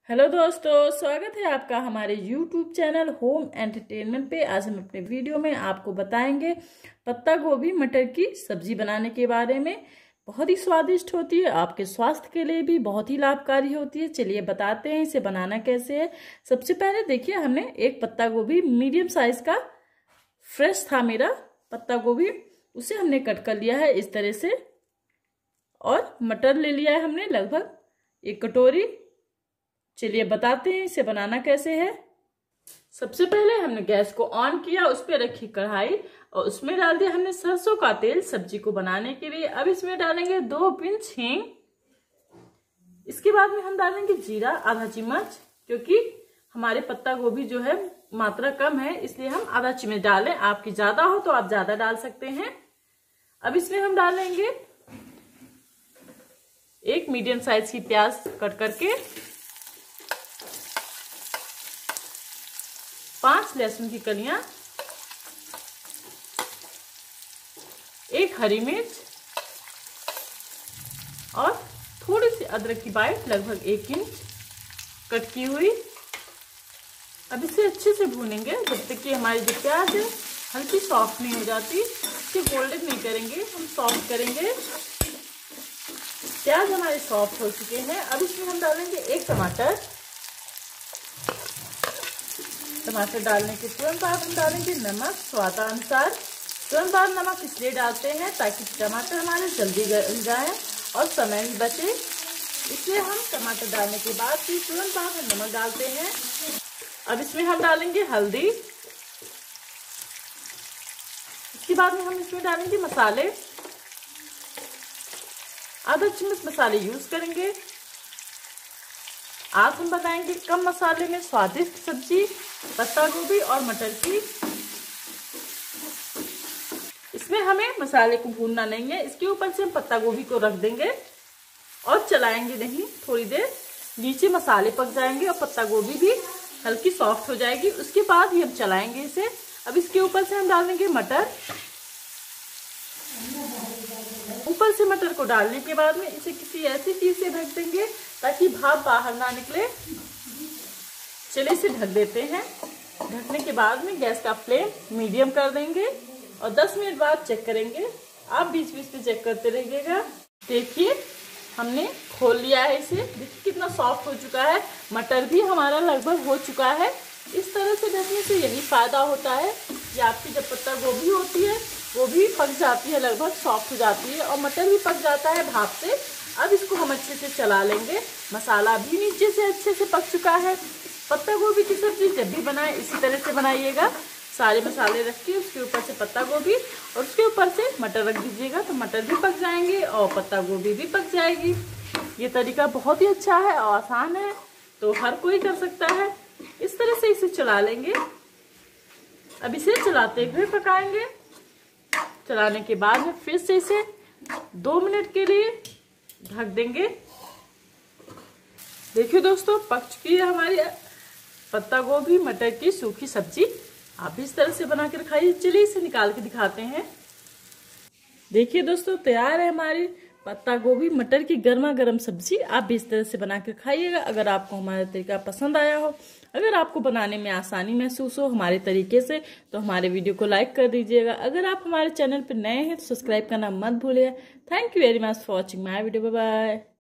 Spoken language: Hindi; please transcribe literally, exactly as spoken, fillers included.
हेलो दोस्तों, स्वागत है आपका हमारे यूट्यूब चैनल होम एंटरटेनमेंट पे। आज हम अपने वीडियो में आपको बताएंगे पत्ता गोभी मटर की सब्जी बनाने के बारे में। बहुत ही स्वादिष्ट होती है, आपके स्वास्थ्य के लिए भी बहुत ही लाभकारी होती है। चलिए बताते हैं इसे बनाना कैसे है। सबसे पहले देखिए, हमने एक पत्ता गोभी मीडियम साइज का फ्रेश था मेरा पत्ता गोभी, उसे हमने कट कर लिया है इस तरह से। और मटर ले लिया है हमने लगभग एक कटोरी। चलिए बताते हैं इसे बनाना कैसे है। सबसे पहले हमने गैस को ऑन किया, उस पर रखी कढ़ाई और उसमें डाल दिया हमने सरसों का तेल सब्जी को बनाने के लिए। अब इसमें डालेंगे दो पिंच हींग। इसके बाद में हम डालेंगे जीरा आधा चम्मच, क्योंकि हमारे पत्ता गोभी जो है मात्रा कम है, इसलिए हम आधा चम्मच डालें। आपकी ज्यादा हो तो आप ज्यादा डाल सकते हैं। अब इसमें हम डालेंगे एक मीडियम साइज की प्याज कट करके, पांच लहसुन की कलियां, एक हरी मिर्च और थोड़ी सी अदरक की बाइट लगभग एक इंच कट की हुई। अब इसे अच्छे से भूनेंगे जब तक कि हमारी जो प्याज है हल्की सॉफ्ट नहीं हो जाती। इसे गोल्डन नहीं करेंगे, हम सॉफ्ट करेंगे। प्याज हमारे सॉफ्ट हो चुके हैं। अब इसमें हम डालेंगे एक टमाटर। टमाटर डालने के तुरंत बाद हम डालेंगे नमक स्वादानुसार। तुरंत बाद नमक इसलिए डालते हैं ताकि टमाटर हमारे जल्दी गल जाए और समय भी बचे, इसलिए हम टमाटर डालने के बाद फिर तुरंत बाद हम नमक डालते हैं। अब इसमें हम डालेंगे हल्दी। इसके बाद में हम इसमें डालेंगे मसाले। आधा चम्मच मसाले यूज करेंगे। आज हम बनाएंगे कम मसाले में स्वादिष्ट सब्जी पत्ता गोभी और मटर की। इसमें हमें मसाले को भूनना नहीं है, इसके ऊपर से हम पत्ता गोभी को रख देंगे और चलाएंगे नहीं। थोड़ी देर नीचे मसाले पक जाएंगे और पत्ता गोभी भी हल्की सॉफ्ट हो जाएगी, उसके बाद ही हम चलाएंगे इसे। अब इसके ऊपर से हम डालेंगे मटर। ऊपर से मटर को डालने के बाद में इसे किसी ऐसी चीज से ढक देंगे ताकि भाप बाहर ना निकले। चलिए इसे ढक देते हैं। ढकने के बाद में गैस का फ्लेम मीडियम कर देंगे और दस मिनट बाद चेक करेंगे। आप बीच बीच में चेक करते रहिएगा। देखिए हमने खोल लिया है इसे। देखिए कितना सॉफ्ट हो चुका है। मटर भी हमारा लगभग हो चुका है। इस तरह से ढकने से यही फायदा होता है कि आपकी जब पत्ता गोभी होती है वो भी पक जाती है, लगभग सॉफ्ट हो जाती है और मटर भी पक जाता है भाप से। अब इसको हम अच्छे से चला लेंगे। मसाला भी नीचे से अच्छे से पक चुका है। पत्ता गोभी की सब्जी जब भी बनाए इसी तरह से बनाइएगा। सारे मसाले रख के उसके ऊपर से पत्ता गोभी और उसके ऊपर से मटर रख दीजिएगा, तो मटर भी पक जाएंगे और पत्ता गोभी भी पक जाएगी। ये तरीका बहुत ही अच्छा है और आसान है, तो हर कोई कर सकता है। इस तरह से इसे चला लेंगे। अब इसे चलाते हुए पकाएंगे। चलाने के बाद में फिर से इसे दो मिनट के लिए ढक देंगे। देखिए दोस्तों, पक चुकी है हमारी पत्ता गोभी मटर की सूखी सब्जी। आप भी इस तरह से बना के खाइए। चलिए इसे निकाल के दिखाते हैं। देखिए दोस्तों, तैयार है हमारी पत्ता गोभी मटर की गर्मा गर्म सब्जी। आप भी इस तरह से बना कर खाइएगा। अगर आपको हमारा तरीका पसंद आया हो, अगर आपको बनाने में आसानी महसूस हो हमारे तरीके से, तो हमारे वीडियो को लाइक कर दीजिएगा। अगर आप हमारे चैनल पर नए हैं तो सब्सक्राइब करना मत भूलिए। Thank you very much for watching my video. Bye bye.